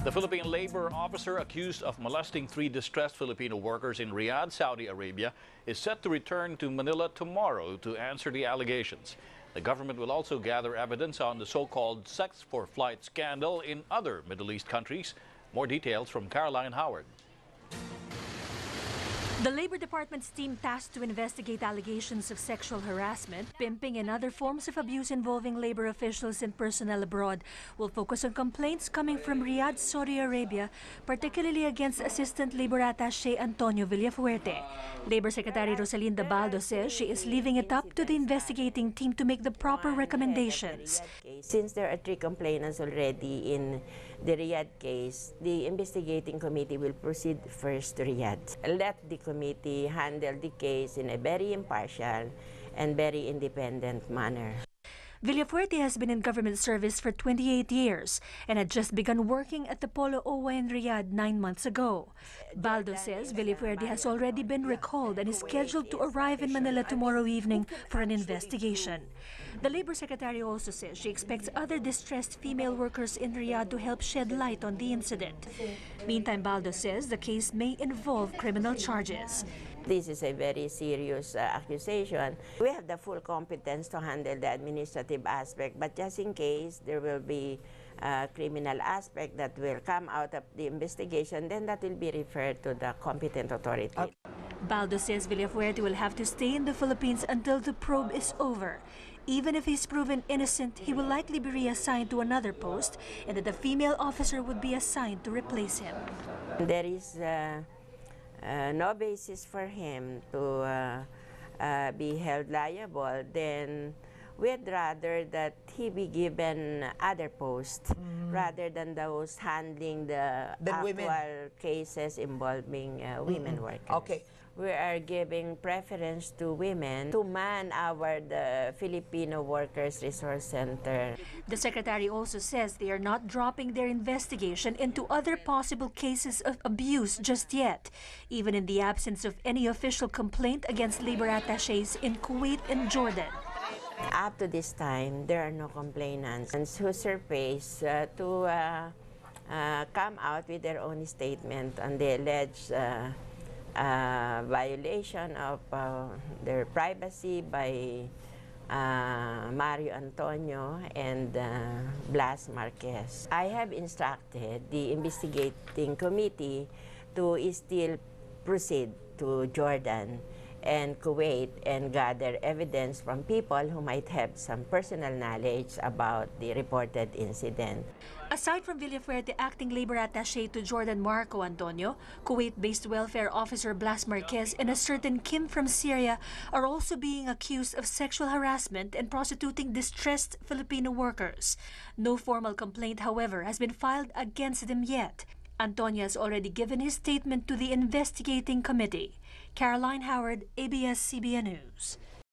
The Philippine labor officer accused of molesting 3 distressed Filipino workers in Riyadh, Saudi Arabia, is set to return to Manila tomorrow to answer the allegations. The government will also gather evidence on the so-called sex for flight scandal in other Middle East countries. More details from Caroline Howard. The Labor Department's team tasked to investigate allegations of sexual harassment, pimping, and other forms of abuse involving labor officials and personnel abroad will focus on complaints coming from Riyadh, Saudi Arabia, particularly against Assistant Labor Attaché Antonio Villafuerte. Labor Secretary Rosalinda Baldo says she is leaving it up to the investigating team to make the proper recommendations. Since there are 3 complainants already in the Riyadh case, the investigating committee will proceed first to Riyadh. Let the committee handle the case in a very impartial and very independent manner. Villafuerte has been in government service for 28 years and had just begun working at the Polo OWA in Riyadh 9 months ago. Baldo says Villafuerte has already been recalled and is scheduled to arrive in Manila tomorrow evening for an investigation. The Labor Secretary also says she expects other distressed female workers in Riyadh to help shed light on the incident. Meantime, Baldo says the case may involve criminal charges. This is a very serious accusation. We have the full competence to handle the administrative aspect, but just in case there will be a criminal aspect that will come out of the investigation, then that will be referred to the competent authority. Baldo says Villafuerte will have to stay in the Philippines until the probe is over. Even if he's proven innocent, he will likely be reassigned to another post, and that a female officer would be assigned to replace him. There is no basis for him to be held liable, then we'd rather that he be given other posts rather than those handling the actual cases involving women workers. Okay. We are giving preference to women to man the Filipino Workers Resource Center. The Secretary also says they are not dropping their investigation into other possible cases of abuse just yet, even in the absence of any official complaint against labor attachés in Kuwait and Jordan. Up to this time, there are no complainants who surface to come out with their own statement on the alleged violation of their privacy by Mario Antonio and Blas Marquez. I have instructed the investigating committee to still proceed to Jordan and Kuwait and gather evidence from people who might have some personal knowledge about the reported incident. Aside from Villafuerte acting labor attaché to Jordan Marco Antonio, Kuwait-based welfare officer Blas Marquez and a certain Kim from Syria are also being accused of sexual harassment and prostituting distressed Filipino workers. No formal complaint, however, has been filed against them yet. Antonio has already given his statement to the investigating committee. Caroline Howard, ABS-CBN News.